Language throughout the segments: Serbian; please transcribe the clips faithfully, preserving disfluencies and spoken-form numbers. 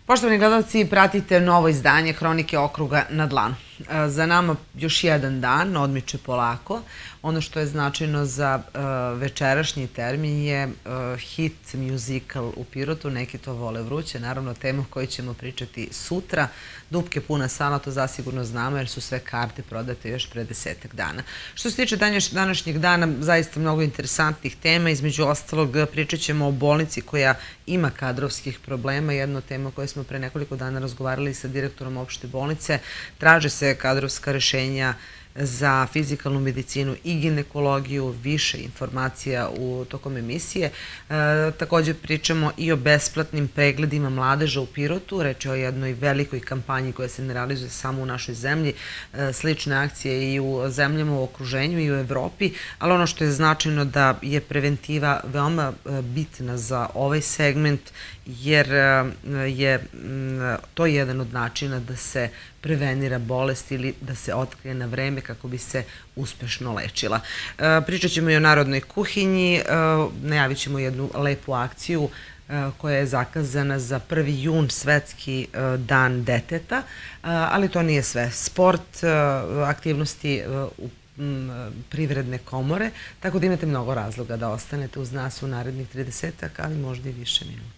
Poštovani gledalci, pratite novo izdanje Hronike okruga na dlanu. Za nama još jedan dan, odmiče polako. Ono što je značajno za večerašnji termin je hit musical u Pirotu, neki to vole vruće, naravno tema o kojoj ćemo pričati sutra. Dupke puna sala, to zasigurno znamo jer su sve karte prodate još pre desetak dana. Što se tiče današnjeg dana, zaista mnogo interesantnih tema, između ostalog pričat ćemo o bolnici koja ima kadrovskih problema, jedna od tema koje smo pre nekoliko dana razgovarali sa direktorom opšte bolnice. Traže se kadrovska rešenja za fizikalnu medicinu i ginekologiju, više informacija u tokom emisije. Također pričamo i o besplatnim pregledima mladeža u Pirotu, reč je o jednoj velikoj kampanji koja se ne realizuje samo u našoj zemlji, slične akcije i u zemljama u okruženju i u Evropi, ali ono što je značajno da je preventiva veoma bitna za ovaj segment, jer je to jedan od načina da se prevenira bolest ili da se otkrije na vreme kako bi se uspešno lečila. Pričat ćemo i o narodnoj kuhinji, najavit ćemo jednu lepu akciju koja je zakazana za prvi jun, svetski dan deteta, ali to nije sve. Sport, aktivnosti u privredne komore, tako da imate mnogo razloga da ostanete uz nas u narednih tridesetak, ali možda i više minuta.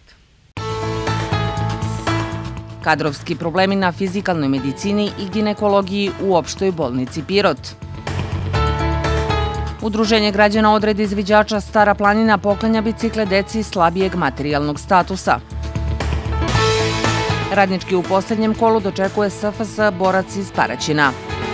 Kadrovski problemi na fizikalnoj medicini i ginekologiji u opštoj bolnici Pirot. Udruženje građana odreda izviđača Stara planina poklanja bicikle deci slabijeg materijalnog statusa. Radnički u poslednjem kolu dočekuje S F S borac iz Paraćina.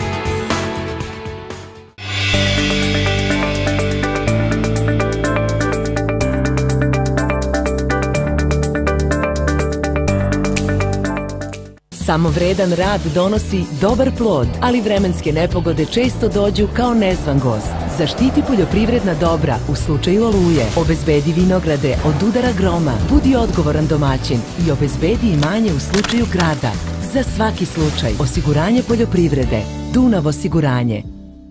Samo vredan rad donosi dobar plod, ali vremenske nepogode često dođu kao nezvan gost. Zaštiti poljoprivredna dobra u slučaju oluje, obezbedi vinograde od udara groma, budi odgovoran domaćin i obezbedi imanje u slučaju grada. Za svaki slučaj, osiguranje poljoprivrede, Dunav osiguranje.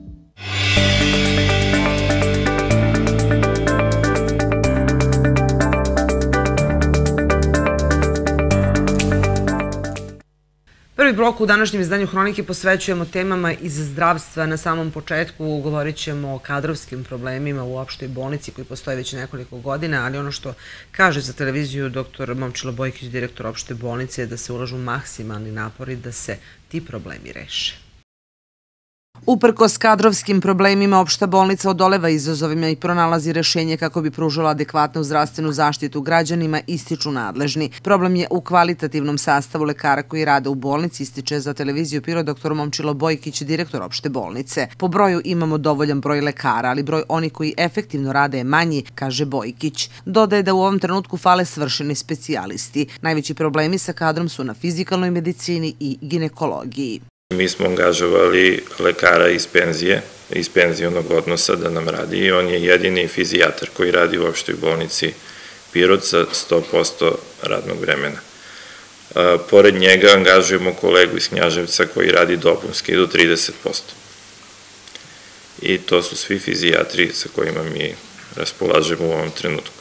Prvi blok u današnjem izdanju Hronike posvećujemo temama iz zdravstva. Na samom početku govorit ćemo o kadrovskim problemima u opštoj bolnici koji postoje već nekoliko godina, ali ono što kaže za televiziju doktor Momčilo Bojkić, direktor opšte bolnice, je da se ulažu maksimalni napori da se ti problemi reše. Uprkos kadrovskim problemima, opšta bolnica odoleva izazovima i pronalazi rešenje kako bi pružala adekvatnu zdravstvenu zaštitu građanima, ističu nadležni. Problem je u kvalitativnom sastavu lekara koji rade u bolnici, ističe za televiziju Pirot doktor Momčilo Bojkić, direktor opšte bolnice. Po broju imamo dovoljan broj lekara, ali broj onih koji efektivno rade je manji, kaže Bojkić. Dodaje da u ovom trenutku fale svršeni specijalisti. Najveći problemi sa kadrom su na fizikalnoj medicini i ginekologiji. Mi smo angažovali lekara iz penzije, iz penzionog odnosa da nam radi i on je jedini fizijatar koji radi u opštoj bolnici Pirot sa sto posto radnog vremena. Pored njega angažujemo kolegu iz Knjaževca koji radi dopunski do trideset posto. I to su svi fizijatri sa kojima mi raspolažemo u ovom trenutku.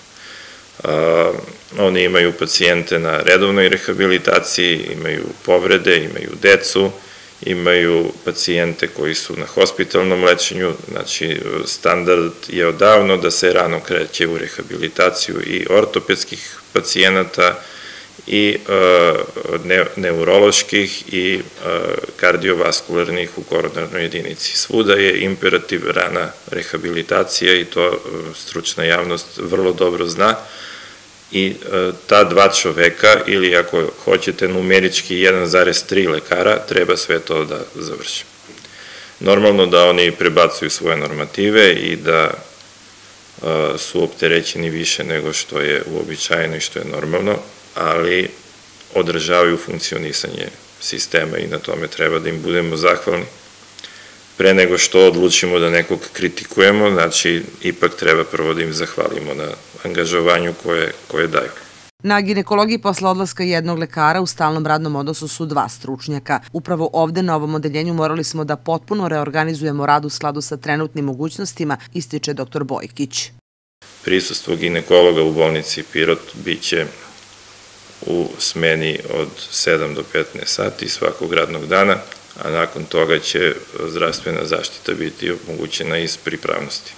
Oni imaju pacijente na redovnoj rehabilitaciji, imaju povrede, imaju decu, imaju pacijente koji su na hospitalnom lečenju, znači standard je odavno da se rano kreće u rehabilitaciju i ortopedskih pacijenata i neuroloških i kardiovaskularnih u koronarnoj jedinici. Svuda je imperativ rana rehabilitacija i to stručna javnost vrlo dobro zna. I ta dva čoveka, ili ako hoćete numerički jedan zarez tri lekara, treba sve to da završi. Normalno da oni prebacuju svoje normative i da su opterećeni više nego što je uobičajeno i što je normalno, ali održavaju funkcionisanje sistema i na tome treba da im budemo zahvalni. Pre nego što odlučimo da nekog kritikujemo, znači ipak treba prvo da im zahvalimo na angažovanju koje daju. Na ginekologiji posle odlaska jednog lekara u stalnom radnom odnosu su dva stručnjaka. Upravo ovde na ovom odeljenju morali smo da potpuno reorganizujemo rad u skladu sa trenutnim mogućnostima, ističe doktor Bojkić. Prisustvo ginekologa u bolnici Pirot biće u smeni od sedam do petnaest sati svakog radnog dana, a nakon toga će zdravstvena zaštita biti omogućena iz pripravnosti.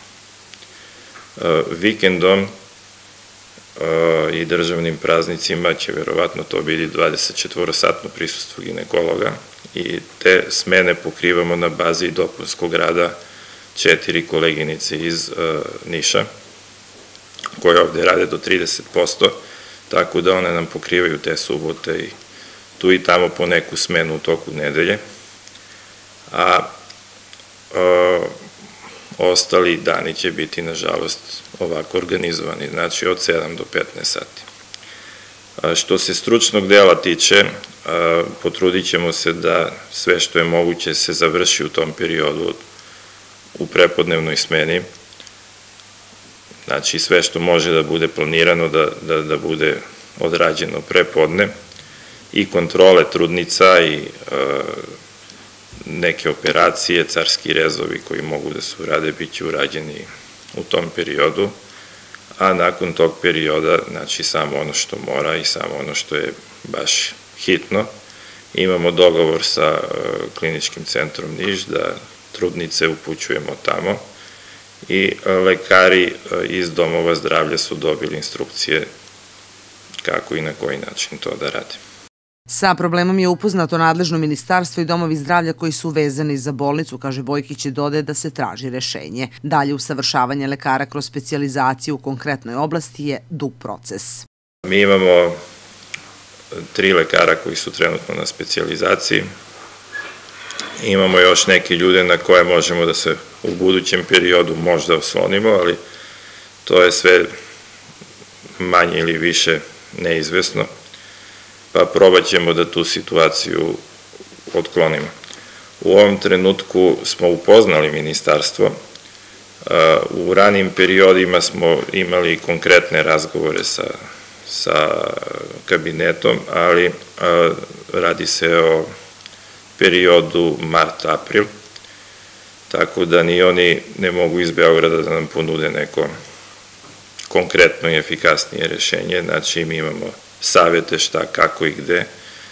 Vikendom i državnim praznicima će verovatno to biti dvadesetčetvorosatno prisustvo ginekologa i te smene pokrivamo na bazi dopunskog rada četiri koleginice iz Niša, koje ovde rade do trideset posto, tako da one nam pokrivaju te subote i tu i tamo po neku smenu u toku nedelje, a ostali dani će biti, nažalost, ovako organizovani, znači od sedam do petnaest sati. Što se stručnog dela tiče, potrudit ćemo se da sve što je moguće se završi u tom periodu u prepodnevnoj smeni, znači sve što može da bude planirano da bude odrađeno prepodne i kontrole trudnica i neke operacije, carski rezovi koji mogu da se urade, bit će urađeni u tom periodu, a nakon tog perioda, znači samo ono što mora i samo ono što je baš hitno. Imamo dogovor sa kliničkim centrom Niš da trudnice upućujemo tamo i lekari iz domova zdravlja su dobili instrukcije kako i na koji način to da rade. Sa problemom je upoznato nadležno ministarstvo i domovi zdravlja koji su vezani za bolnicu, kaže Bojkić, i dodaje da se traži rešenje. Dalje, usavršavanje lekara kroz specijalizaciju u konkretnoj oblasti je dug proces. Mi imamo tri lekara koji su trenutno na specijalizaciji. Imamo još neke ljude na koje možemo da se u budućem periodu možda oslonimo, ali to je sve manje ili više neizvesno, pa probat ćemo da tu situaciju otklonimo. U ovom trenutku smo upoznali ministarstvo, u ranijim periodima smo imali konkretne razgovore sa kabinetom, ali radi se o periodu mart-april, tako da ni oni ne mogu iz Beograda da nam ponude neko konkretno i efikasnije rešenje, znači mi imamo savete šta, kako i gde.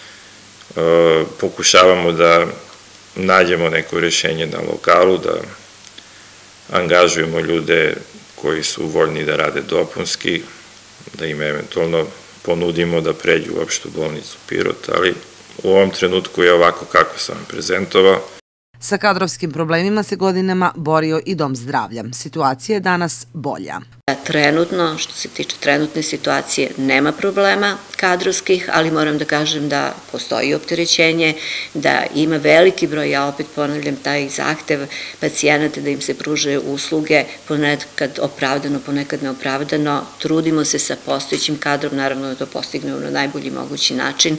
Pokušavamo da nađemo neko rešenje na lokalu, da angažujemo ljude koji su voljni da rade dopunski, da im eventualno ponudimo da pređu u opštu bolnicu Pirot, ali u ovom trenutku je ovako kako sam vam prezentovao. Sa kadrovskim problemima se godinama borio i Dom zdravlja. Situacija je danas bolja. Trenutno, što se tiče trenutne situacije, nema problema kadrovskih, ali moram da kažem da postoji opterećenje, da ima veliki broj, ja opet ponavljam, taj zahtev pacijenata da im se pruže usluge, ponekad opravdano, ponekad neopravdano. Trudimo se sa postojećim kadrom, naravno da to postignemo na najbolji mogući način.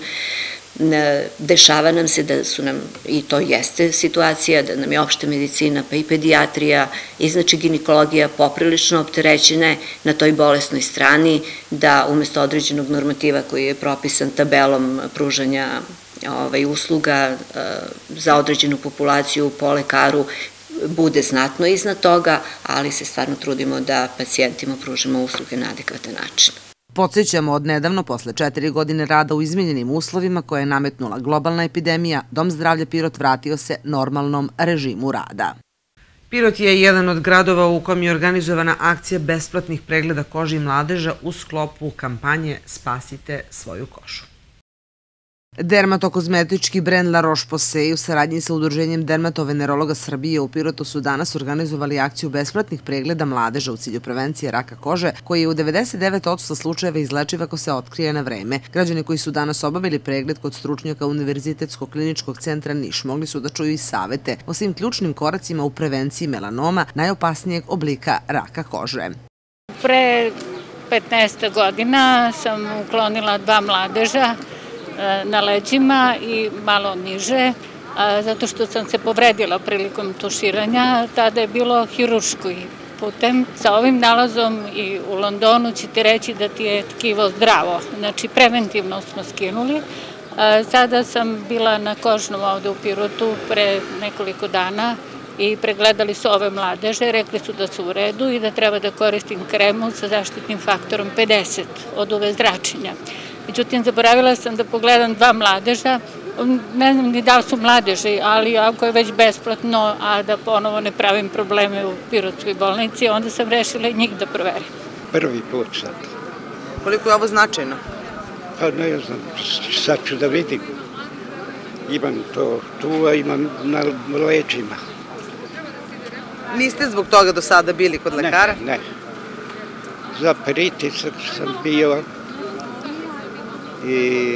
Dešava nam se da su nam, i to jeste situacija, da nam je opšta medicina pa i pedijatrija i znači ginekologija poprilično opterećene na toj bolesnoj strani, da umesto određenog normativa koji je propisan tabelom pružanja usluga za određenu populaciju po lekaru bude znatno iznad toga, ali se stvarno trudimo da pacijentima pružimo usluge na adekvatan način. Podsjećamo, od nedavno, posle četiri godine rada u izmenjenim uslovima koje je nametnula globalna epidemija, Dom zdravlja Pirot vratio se normalnom režimu rada. Pirot je jedan od gradova u kom je organizovana akcija besplatnih pregleda kože i mladeža u sklopu kampanje Spasite svoju kožu. Dermatokozmetički brend La Roche-Posay u saradnji sa Udruženjem dermatovenerologa Srbije u Pirotu su danas organizovali akciju besplatnih pregleda mladeža u cilju prevencije raka kože, koji je u devedeset devet posto slučajeva izlečiv ako se otkrije na vreme. Građani koji su danas obavili pregled kod stručnjaka Univerzitetskog kliničkog centra Niš mogli su da čuju i savete o svim ključnim koracima u prevenciji melanoma, najopasnijeg oblika raka kože. Pre petnaest godina sam uklonila dva mladeža na leđima i malo niže, zato što sam se povredila prilikom tuširanja. Tada je bilo hirurški putem. Sa ovim nalazom i u Londonu će ti reći da ti je tkivo zdravo. Znači, preventivno smo skinuli. Sada sam bila na kožnom ovde u Pirotu pre nekoliko dana i pregledali su ove mladeže, rekli su da su u redu i da treba da koristim kremu sa zaštitnim faktorom pedeset od U V zračenja. Međutim, zaboravila sam da pogledam dva mladeža, ne znam ni da li su mladeži, ali ako je već besplatno, a da ponovo ne pravim probleme u Pirotskoj bolnici, onda sam rešila i njih da proverim. Prvi put sad. Koliko je ovo značajno? Pa ne znam, sad ću da vidim. Imam to tu, a imam na leđima. Niste zbog toga do sada bili kod lekara? Ne, ne. Za pritisak sam bio i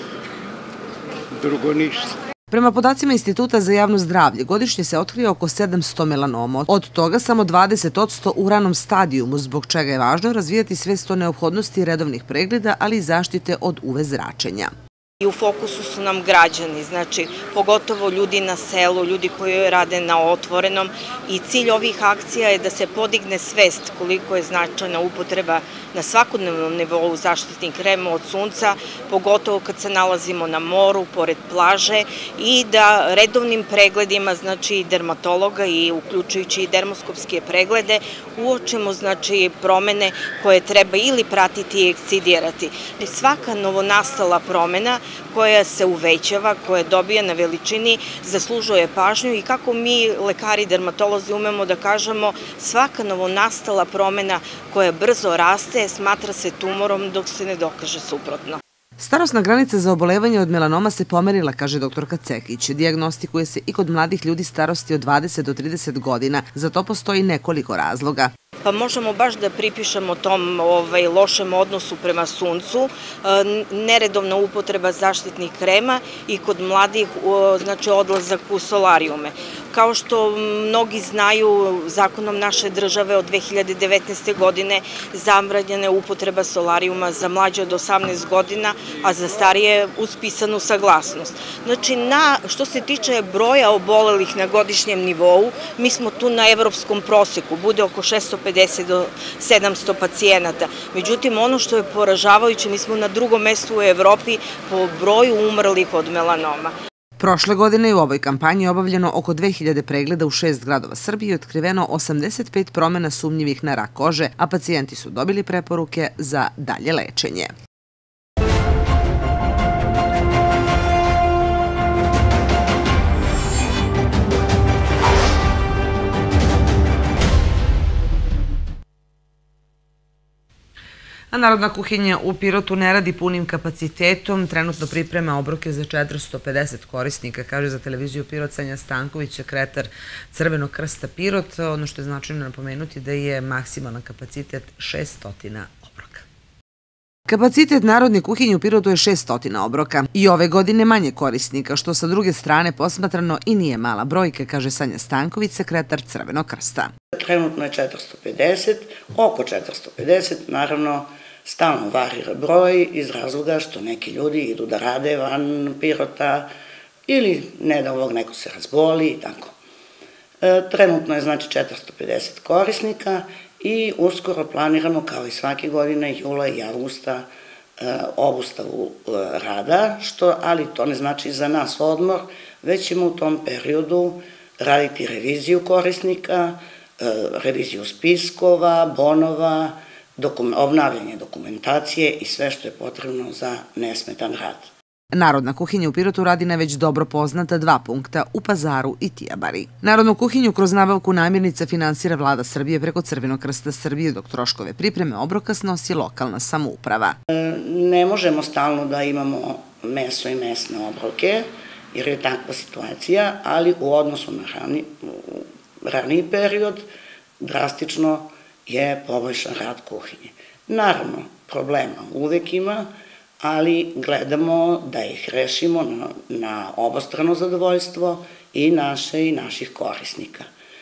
drugo ništa. Prema podacima Instituta za javno zdravlje, godišnje se otkrije oko sedamsto melanoma, od toga samo dvadeset posto u ranom stadijumu, zbog čega je važno razvijati svest o neophodnosti redovnih pregleda, ali i zaštite od U V zračenja. I u fokusu su nam građani, znači pogotovo ljudi na selu, ljudi koji rade na otvorenom i cilj ovih akcija je da se podigne svest koliko je značajna upotreba na svakodnevnom nivou zaštitnih krema od sunca, pogotovo kad se nalazimo na moru, pored plaže i da redovnim pregledima, znači i dermatologa i uključujući i dermoskopske preglede, uočimo znači promene koje treba ili pratiti i ekscidirati. Svaka novonastala promena koja se uvećava, koja dobija na veličini, zaslužuje pažnju i kako mi, lekari, dermatolozi, umemo da kažemo, svaka novonastala promena koja brzo raste smatra se tumorom dok se ne dokaže suprotno. Starosna granica za obolevanje od melanoma se pomerila, kaže doktorka Cekić. Dijagnostikuje se i kod mladih ljudi starosti od dvadeset do trideset godina. Za to postoji nekoliko razloga. Pa možemo baš da pripišemo tom ovaj, lošem odnosu prema suncu, neredovna upotreba zaštitnih krema i kod mladih znači odlazak u solarijume. Kao što mnogi znaju, zakonom naše države od dve hiljade devetnaeste. godine zabranjena je upotreba solarijuma za mlađe od osamnaest godina, a za starije uz pisanu saglasnost. Znači, na, što se tiče broja obolelih na godišnjem nivou, mi smo tu na evropskom proseku, bude oko šesto pedeset do sedamsto pacijenata. Međutim, ono što je poražavajuće, mi smo na drugom mestu u Evropi po broju umrlih od melanoma. Prošle godine je u ovoj kampanji obavljeno oko dve hiljade pregleda u šest gradova Srbije i otkriveno osamdeset pet promena sumnjivih na rak kože, a pacijenti su dobili preporuke za dalje lečenje. A Narodna kuhinja u Pirotu ne radi punim kapacitetom, trenutno priprema obroke za četiristo pedeset korisnika, kaže za televiziju Pirot Sanja Stanković, sekretar Crvenog krsta Pirot. Ono što je značajno napomenuti da je maksimalan kapacitet šesto obroka. Kapacitet Narodne kuhinje u Pirotu je šesto obroka i ove godine manje korisnika, što sa druge strane posmatrano i nije mala brojka, kaže Sanja Stanković, sekretar Crvenog krsta. Trenutno je četiristo pedeset, oko četiristo pedeset, naravno stalno varira broj iz razloga što neki ljudi idu da rade van Pirota ili ne da ovog neko se razboli i tako. Trenutno je znači četiristo pedeset korisnika i uskoro planiramo kao i svake godine jula i avgusta obustavu rada, što, ali to ne znači za nas odmor, već ćemo u tom periodu raditi reviziju korisnika, reviziju spiskova, bonova, obnavljanje dokumentacije i sve što je potrebno za nesmetan rad. Narodna kuhinja u Pirotu radi na već dobro poznata dva punkta u Pazaru i Tijabari. Narodnu kuhinju kroz nabavku namirnica finansira Vlada Srbije preko Crvenog krsta Srbije, dok troškove pripreme obroka snosi lokalna samouprava. Ne možemo stalno da imamo meso i mesne obroke, jer je takva situacija, ali u odnosu na rani, raniji period drastično je poboljšan rad kuhinje. Naravno, problema uvek ima, ali gledamo da ih rešimo na, na obostrano zadovoljstvo i naše i naših korisnika.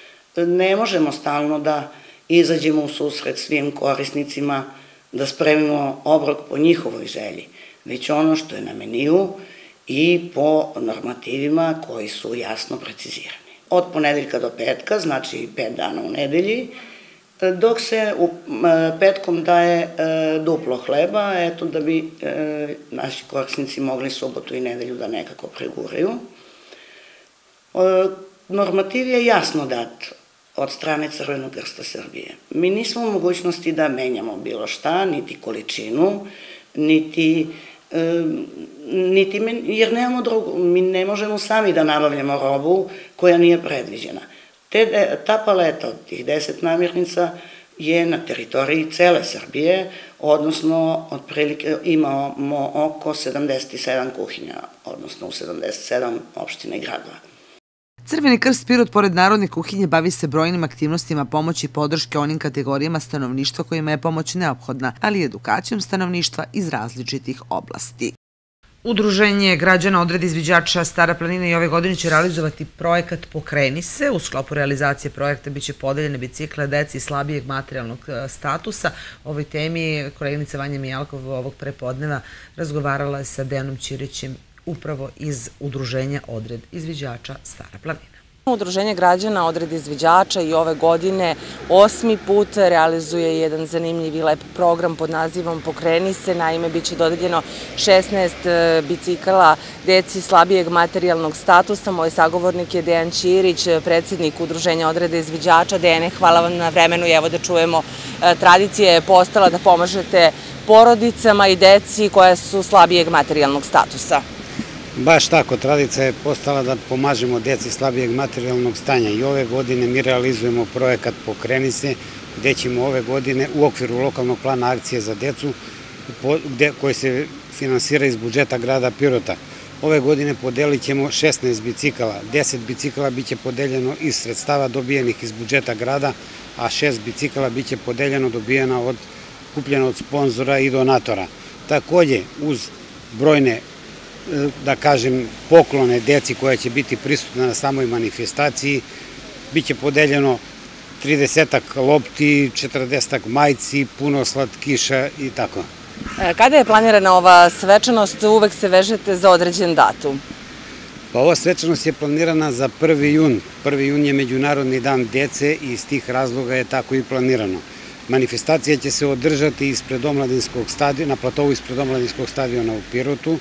Ne možemo stalno da izađemo u susret svim korisnicima, da spremimo obrok po njihovoj želji, već ono što je na meniju i po normativima koji su jasno precizirani. Od ponedeljka do petka, znači pet dana u nedelji, dok se u, petkom daje duplo hleba, eto da bi naši korisnici mogli subotu i nedelju da nekako preguraju. Normativ je jasno dat od strane Crvenog krsta Srbije. Mi nismo u mogućnosti da menjamo bilo šta, niti količinu, niti, niti jer nemamo drugu, mi ne možemo sami da nabavljamo robu koja nije predviđena. Te, ta paleta od tih deset namirnica je na teritoriji cele Srbije, odnosno otprilike imamo oko sedamdeset sedam kuhinja, odnosno u sedamdeset sedam opština i gradova. Crveni krst Pirot, pored narodne kuhinje, bavi se brojnim aktivnostima pomoći i podrške onim kategorijama stanovništva kojima je pomoć neophodna, ali i edukacijom stanovništva iz različitih oblasti. Udruženje građana Odred izviđača Stara planina i ove godine će realizovati projekat Pokreni se. U sklopu realizacije projekta biće podeljene bicikle deci slabijeg materijalnog statusa. O ovoj temi koleginica Vanja Mijalkov ovog prepodneva razgovarala je sa Dejanom Ćirićem upravo iz Udruženja Odred izviđača Stara planina. Udruženje građana Odred izviđača i ove godine osmi put realizuje jedan zanimljiv i lep program pod nazivom Pokreni se. Naime, biće dodeljeno šesnaest bicikala deci slabijeg materijalnog statusa. Moj sagovornik je Dejan Ćirić, predsjednik Udruženja Odreda izviđača. Dejane, hvala vam na vremenu i evo da čujemo, tradicija je postala da pomažete porodicama i deci koja su slabijeg materijalnog statusa. Baš tako, tradicija je postala da pomažemo deci slabijeg materijalnog stanja i ove godine mi realizujemo projekat Pokreni se, gde ćemo ove godine u okviru lokalnog plana akcije za decu koji se finansira iz budžeta grada Pirota. Ove godine podelit ćemo šesnaest bicikala, deset bicikala biće podeljeno iz sredstava dobijenih iz budžeta grada, a šest bicikala biće podeljeno dobijena od kupljena od sponzora i donatora. Takođe, uz brojne da kažem, poklone deci koja će biti prisutna na samoj manifestaciji. Biće podeljeno tridesetak lopti, četrdesetak majci, puno slatkiša i tako. Kada je planirana ova svečanost, uvek se vežete za određen datum? Pa ova svečanost je planirana za prvi jun. prvi jun je Međunarodni dan dece i iz tih razloga je tako i planirano. Manifestacija će se održati ispred omladinskog stadiona, na platovu ispred omladinskog stadiona u Pirotu,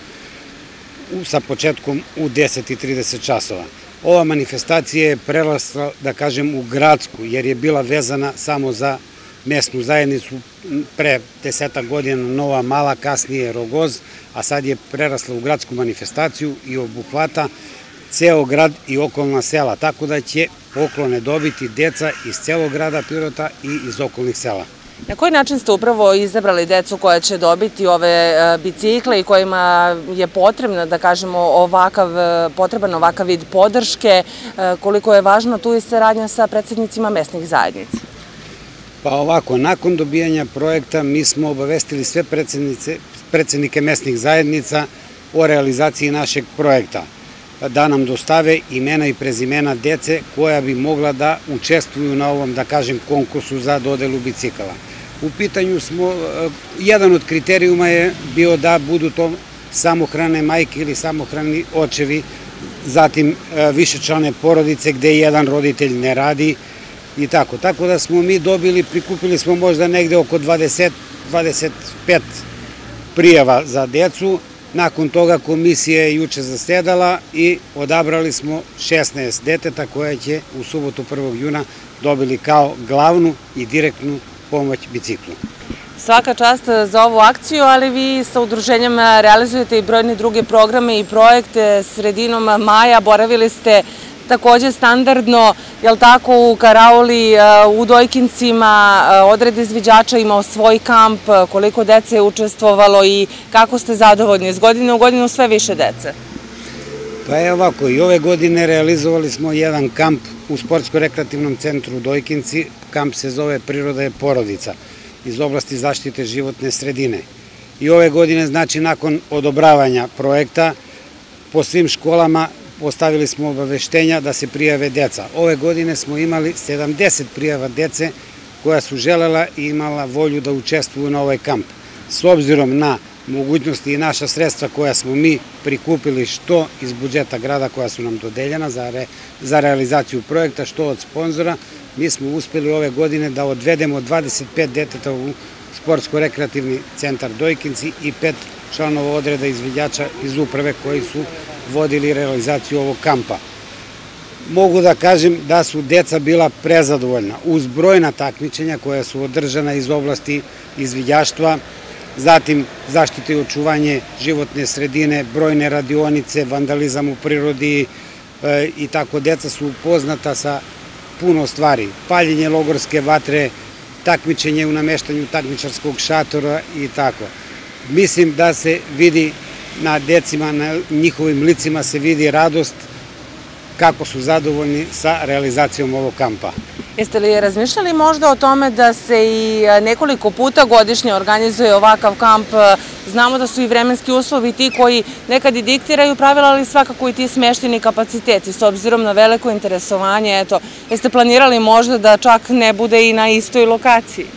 sa početkom u deset i trideset časova. Ova manifestacija je prerasla, da kažem, u gradsku, jer je bila vezana samo za mesnu zajednicu pre desetak godina Nova Mala, kasnije Rogoz, a sad je prerasla u gradsku manifestaciju i obuhvata ceo grad i okolna sela, tako da će poklone dobiti deca iz celog grada Pirota i iz okolnih sela. Na koji način ste upravo izabrali decu koja će dobiti ove bicikle i kojima je potrebno, da kažemo, ovakav, potreban ovakav vid podrške, koliko je važno tu i saradnja sa predsjednicima mesnih zajednica? Pa ovako, nakon dobijanja projekta mi smo obavestili sve predsjednike mesnih zajednica o realizaciji našeg projekta, da nam dostave imena i prezimena dece koja bi mogla da učestvuju na ovom, da kažem, konkursu za dodelu bicikala. U pitanju smo, jedan od kriterijuma je bio da budu to samohrane majke ili samohrani očevi, zatim višečlane porodice gde jedan roditelj ne radi i tako. Tako da smo mi dobili, prikupili smo možda negde oko dvadeset do dvadeset pet prijava za decu. Nakon toga komisija je juče zasedala i odabrali smo šesnaest deteta koja će u subotu prvog juna dobili kao glavnu i direktnu pomoć biciklu. Svaka čast za ovu akciju, ali vi sa udruženjem realizujete i brojne druge programe i projekte. Sredinom maja boravili ste takođe standardno, jel tako, u Karauli, u Dojkincima. Odred izviđača imao svoj kamp, koliko dece je učestvovalo i kako ste zadovoljni? Iz godine u godinu sve više dece. Pa je ovako, i ove godine realizovali smo jedan kamp u Sportsko-rekreativnom centru Dojkinci. Kamp se zove Priroda je porodica, iz oblasti zaštite životne sredine. I ove godine, znači, nakon odobravanja projekta, po svim školama postavili smo obaveštenja da se prijave deca. Ove godine smo imali sedamdeset prijava dece koja su želela i imala volju da učestvuju na ovaj kamp. S obzirom na mogućnosti i naša sredstva koja smo mi prikupili što iz budžeta grada koja su nam dodeljena za realizaciju projekta, što od sponzora, mi smo uspeli ove godine da odvedemo dvadeset pet deteta u Sportsko-rekreativni centar Dojkinci i pet članova odreda izviđača iz uprave koji su vodili realizaciju ovog kampa. Mogu da kažem da su deca bila prezadovoljna. Uz brojna takmičenja koja su održana iz oblasti izviđaštva, zatim zaštite i očuvanje životne sredine, brojne radionice, vandalizam u prirodi i tako. Deca su upoznata sa puno stvari, paljenje logorske vatre, takmičenje u nameštanju takmičarskog šatora i tako. Mislim da se vidi na decima, na njihovim licima se vidi radost kako su zadovoljni sa realizacijom ovog kampa. Jeste li razmišljali možda o tome da se i nekoliko puta godišnje organizuje ovakav kamp? Znamo da su i vremenski uslovi ti koji nekad i diktiraju pravila, ali svakako i ti smešteni kapaciteti. S obzirom na veliko interesovanje, eto, jeste planirali možda da čak ne bude i na istoj lokaciji?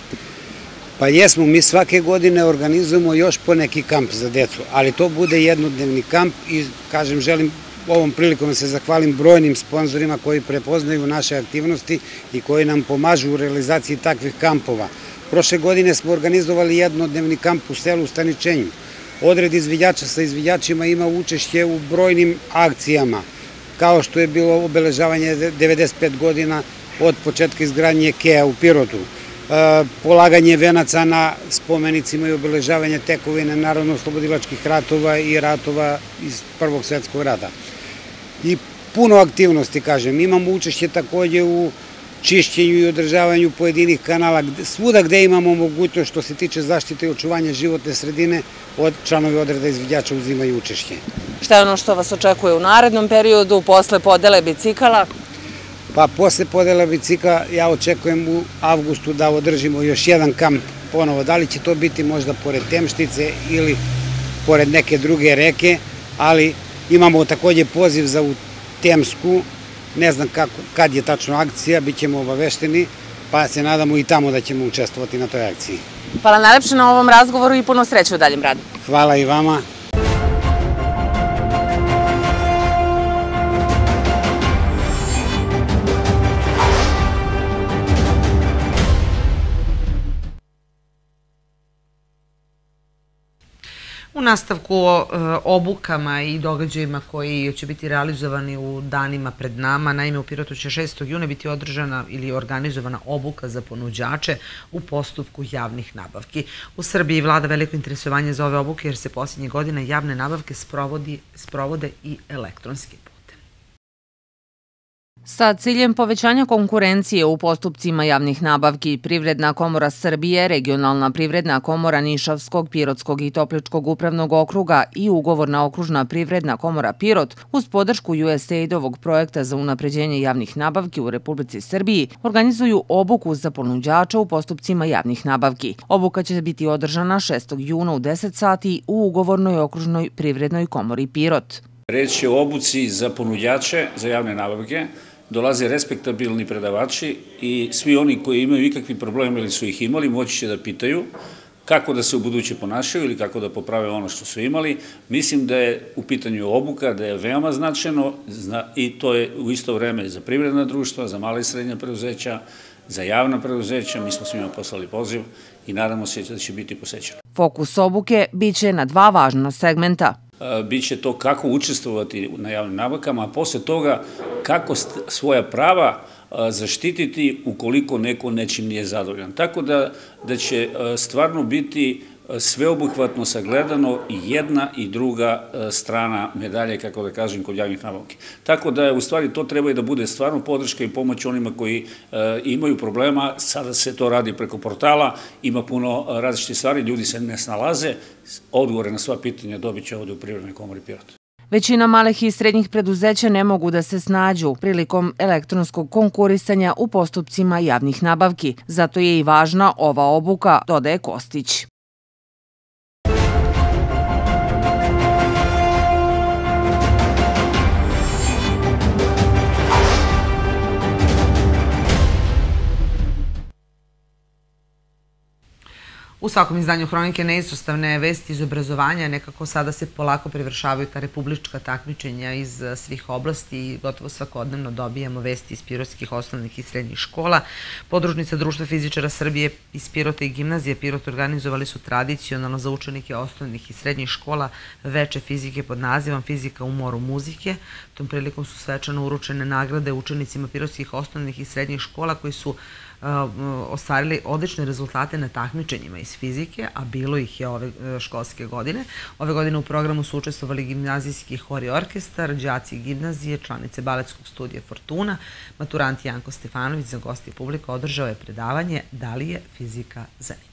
Pa jesmo, mi svake godine organizujemo još po neki kamp za decu, ali to bude jednodnevni kamp i, kažem, želim ovom prilikom se zahvalim brojnim sponzorima koji prepoznaju naše aktivnosti i koji nam pomažu u realizaciji takvih kampova. Prošle godine smo organizovali jednodnevni kamp u selu Staničenju. Odred izviđača sa izviđačima ima učešće u brojnim akcijama, kao što je bilo obeležavanje devedeset pet godina od početka izgradnje Kea u Pirotu, polaganje venaca na spomenicima i obeležavanje tekovine narodno-oslobodilačkih ratova i ratova iz Prvog svetskog rata. I puno aktivnosti, kažem. Imamo učešće takođe u čišćenju i održavanju pojedinih kanala. Svuda gde imamo mogućnost što se tiče zaštite i očuvanja životne sredine, od članovi odreda izviđača uzimaju učešće. Šta je ono što vas očekuje u narednom periodu, posle podele bicikala? Pa posle podele bicikla ja očekujem u avgustu da održimo još jedan kamp ponovo. Da li će to biti možda pored Temštice ili pored neke druge reke, ali imamo takođe poziv za u Temsku, ne znam kad je tačno akcija, bit ćemo obavešteni, pa se nadamo i tamo da ćemo učestvovati na toj akciji. Hvala najlepše na ovom razgovoru i puno sreće u daljem radu. Hvala i vama. U nastavku o obukama i događajima koji će biti realizovani u danima pred nama, naime u Pirotu će šestog juna biti održana ili organizovana obuka za ponuđače u postupku javnih nabavki. U Srbiji vlada veliko interesovanje za ove obuke jer se posljednje godine javne nabavke sprovode i elektronski putem. Sa ciljem povećanja konkurencije u postupcima javnih nabavki, Privredna komora Srbije, Regionalna privredna komora Nišavskog, Pirotskog i Topličkog upravnog okruga i Ugovorna okružna privredna komora Pirot uz podršku U S A I D-ovog projekta za unapređenje javnih nabavki u Republici Srbiji organizuju obuku za ponuđača u postupcima javnih nabavki. Obuka će biti održana šestog juna u deset sati u Ugovornoj okružnoj privrednoj komori Pirot. Reč je o obuci za ponuđače za javne nabavke. Dolaze respektabilni predavači i svi oni koji imaju ikakvi problema ili su ih imali moći će da pitaju kako da se u buduće ponašaju ili kako da poprave ono što su imali. Mislim da je u pitanju obuka, da je veoma značajno i to je u isto vreme za privredna društva, za male i srednje preduzeća, za javna preduzeća. Mi smo svima poslali poziv i nadamo se da će biti posećeno. Fokus obuke biće na dva važna segmenta. Biće to kako učestvovati na javnim nabavkama, a posle toga kako svoja prava zaštititi ukoliko neko nečim nije zadovoljan. Tako da će stvarno biti sveobuhvatno sagledano i jedna i druga strana medalje, kako da kažem, kod javnih nabavki. Tako da u stvari to treba i da bude stvarno podrška i pomoć onima koji imaju problema. Sada se to radi preko portala, ima puno različitih stvari, ljudi se ne snalaze. Odgovore na sva pitanja dobit će ovde u Privrednoj komori Pirot. Većina malih i srednjih preduzeća ne mogu da se snađu prilikom elektronskog konkurisanja u postupcima javnih nabavki. Zato je i važna ova obuka, dodaje Kostić. U svakom izdanju Hronike neizostavne vesti iz obrazovanja nekako sada se polako privršavaju ta republička takmičenja iz svih oblasti i gotovo svakodnevno dobijamo vesti iz pirotskih osnovnih i srednjih škola. Podružnica Društva fizičara Srbije iz Pirota i Gimnazije Pirot organizovali su tradicionalno za učenike osnovnih i srednjih škola veče fizike pod nazivom Fizika u moru muzike. Tom prilikom su svečano uručene nagrade učenicima pirotskih osnovnih i srednjih škola koji su ostvarili odlične rezultate na takmičenjima iz fizike, a bilo ih je ove školske godine. Ove godine u programu su učestvovali gimnazijski hor i orkestar, đaci gimnazije, članice baletskog studija Fortuna. Maturant Janko Stefanović za gosti i publika održao je predavanje Da li je fizika zanimljiva.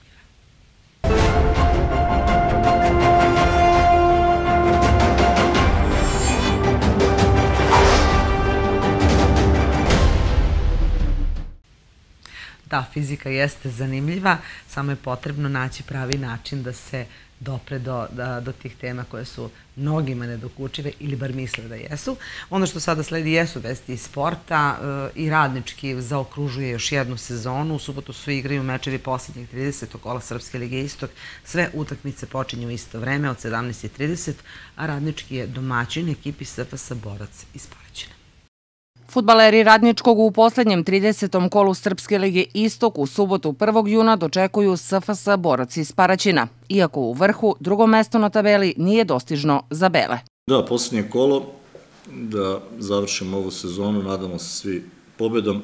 Da, fizika jeste zanimljiva, samo je potrebno naći pravi način da se dopre do, da, do tih tema koje su mnogima nedokučive ili bar misle da jesu. Ono što sada sledi jesu vesti iz sporta e, i Radnički zaokružuje još jednu sezonu. U subotu su igraju mečevi posljednjeg tridesetog kola Srpske lige Istok. Sve utakmice počinju u isto vreme od sedamnaest i trideset, a Radnički je domaćin ekipi S F S Borac iz Paraćina. Fudbaleri Radničkog u poslednjem tridesetom kolu Srpske lige Istok u subotu prvog juna dočekuju S F S Borac iz Paraćina, iako u vrhu drugo mesto na tabeli nije dostižno za bele. Da, poslednje kolo, da završimo ovu sezonu, nadamo se svi pobedom.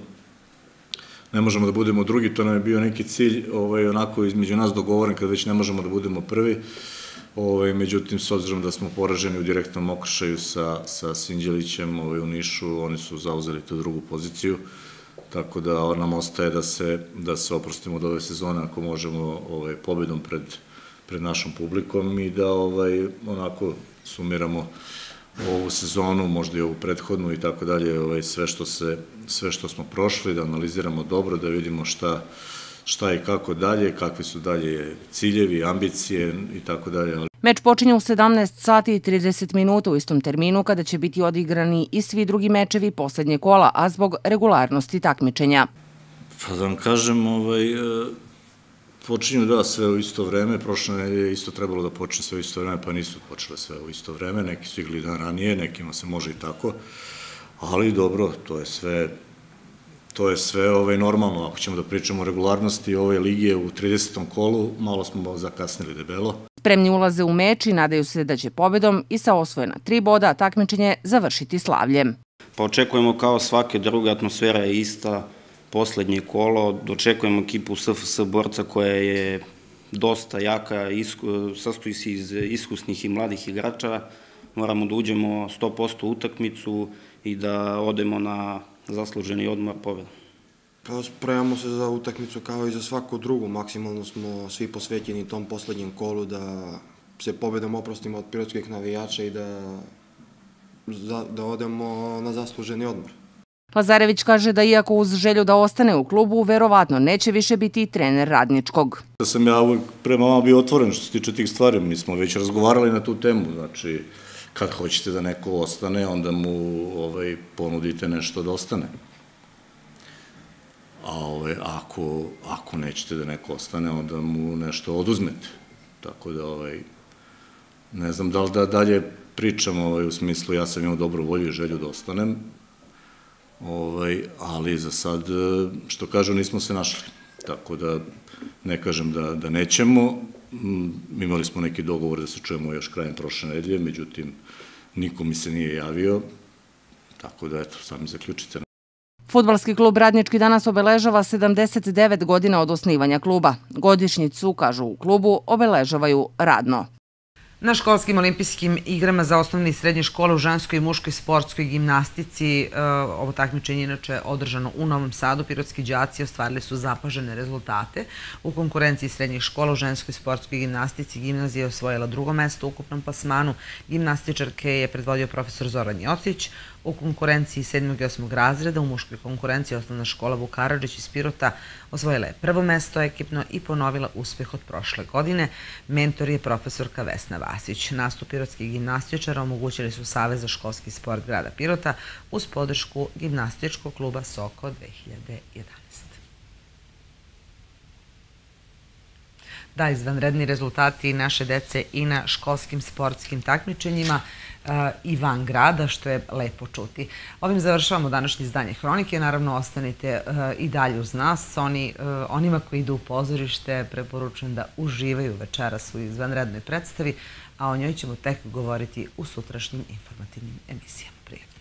Ne možemo da budemo drugi, to nam je bio neki cilj, ovaj, onako između nas dogovoren kad već ne možemo da budemo prvi. Ovaj, međutim, s obzirom da smo poraženi u direktnom okršaju sa, sa Sinđelićem ovaj, u Nišu, oni su zauzeli tu drugu poziciju, tako da nam ostaje da se, da se oprostimo od ove sezone ako možemo ovaj, pobedom pred, pred našom publikom i da ovaj, onako sumiramo ovu sezonu, možda i ovu prethodnu i tako dalje, ovaj, sve što se, sve što smo prošli, da analiziramo dobro, da vidimo šta šta i kako dalje, kakvi su dalje ciljevi, ambicije i tako dalje. Meč počinje u sedamnaest sati i trideset minuta u istom terminu kada će biti odigrani i svi drugi mečevi poslednje kola, a zbog regularnosti takmičenja. Pa da vam kažem, ovaj, počinju da sve u isto vreme, prošle nedelje isto trebalo da počne sve u isto vreme, pa nisu počele sve u isto vreme, neki su igli dan ranije, nekima se može i tako, ali dobro, to je sve To je sve ovaj, normalno, ako ćemo da pričamo o regularnosti ove lige u tridesetom kolu, malo smo zakasnili debelo. Spremni ulaze u meč i nadaju se da će pobedom i sa osvojena tri boda takmičenje završiti slavljem. Pa očekujemo kao svake druge, atmosfera je ista, poslednje kolo, dočekujemo ekipu S F S Borca koja je dosta jaka, sastoji se iz iskusnih i mladih igrača, moramo da uđemo sto posto u utakmicu i da odemo na zasluženi odmor pobjeda. Pa spremamo se za utakmicu kao i za svaku drugu. Maksimalno smo svi posvećeni tom poslednjem kolu da se pobedom oprostimo od pirotskih navijača i da, da odemo na zasluženi odmor. Lazarević kaže da iako uz želju da ostane u klubu, verovatno neće više biti trener Radničkog. Da sam ja uvek prema vama bio otvoren što se tiče tih stvari. Mi smo već razgovarali na tu temu, znači kad hoćete da neko ostane, onda mu ovaj, ponudite nešto da ostane. A ovaj, ako, ako nećete da neko ostane, onda mu nešto oduzmete. Tako da, ovaj, ne znam da li da dalje pričam ovaj, u smislu ja sam imao dobru volju i želju da ostanem, ovaj, ali za sad, što kažu, nismo se našli. Tako da ne kažem da, da nećemo. Imali smo neki dogovor da se čujemo još krajem prošle nedelje, međutim, niko mi se nije javio, tako da, eto, sami zaključite. Fudbalski klub Radnički danas obeležava sedamdeset devet godina od osnivanja kluba. Godišnjicu, kažu u klubu, obeležavaju radno. Na školskim olimpijskim igrama za osnovne i srednje škole u ženskoj i muškoj sportskoj gimnastici, ovo takmičenje inače održano u Novom Sadu, pirotski đaci ostvarili su zapažene rezultate. U konkurenciji srednjih škola u ženskoj sportskoj gimnastici gimnazija je osvojila drugo mesto u ukupnom plasmanu. Gimnastičarke je predvodio profesor Zoran Jocić. U konkurenciji sedmog i osmog razreda, u muškoj konkurenciji osnovna škola Vuk Karadžić iz Pirota osvojila je prvo mesto ekipno i ponovila uspeh od prošle godine. Mentor je profesorka Vesna Vasić. Nastup pirotskih gimnastičara omogućili su Savez za školski sport grada Pirota uz podršku gimnastičkog kluba Soko dve hiljade jedanaeste. Da, izvanredni rezultati naše dece i na školskim sportskim takmičenjima i van grada, što je lepo čuti. Ovim završavamo današnje izdanje Hronike. Naravno, ostanite i dalje uz nas. Oni, onima koji idu u pozorište preporučujem da uživaju večeras u izvanrednoj predstavi, a o njoj ćemo tek govoriti u sutrašnjim informativnim emisijama. Prijetno.